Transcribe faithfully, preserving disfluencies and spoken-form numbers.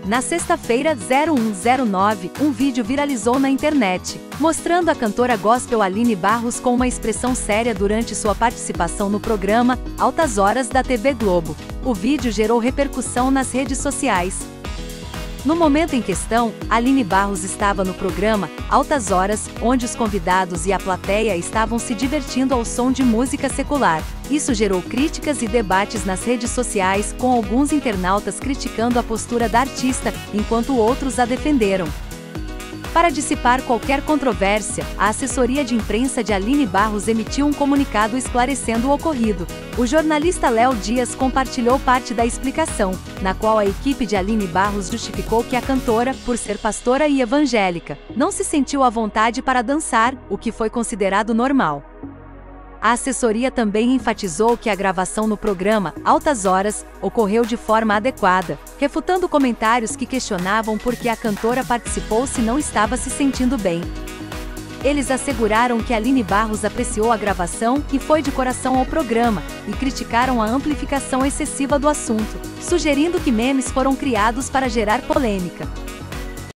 Na sexta-feira, zero um zero nove, um vídeo viralizou na internet, mostrando a cantora gospel Aline Barros com uma expressão séria durante sua participação no programa Altas Horas da T V Globo. O vídeo gerou repercussão nas redes sociais. No momento em questão, Aline Barros estava no programa Altas Horas, onde os convidados e a plateia estavam se divertindo ao som de música secular. Isso gerou críticas e debates nas redes sociais, com alguns internautas criticando a postura da artista, enquanto outros a defenderam. Para dissipar qualquer controvérsia, a assessoria de imprensa de Aline Barros emitiu um comunicado esclarecendo o ocorrido. O jornalista Léo Dias compartilhou parte da explicação, na qual a equipe de Aline Barros justificou que a cantora, por ser pastora e evangélica, não se sentiu à vontade para dançar, o que foi considerado normal. A assessoria também enfatizou que a gravação no programa Altas Horas ocorreu de forma adequada, refutando comentários que questionavam por que a cantora participou se não estava se sentindo bem. Eles asseguraram que Aline Barros apreciou a gravação e foi de coração ao programa, e criticaram a amplificação excessiva do assunto, sugerindo que memes foram criados para gerar polêmica.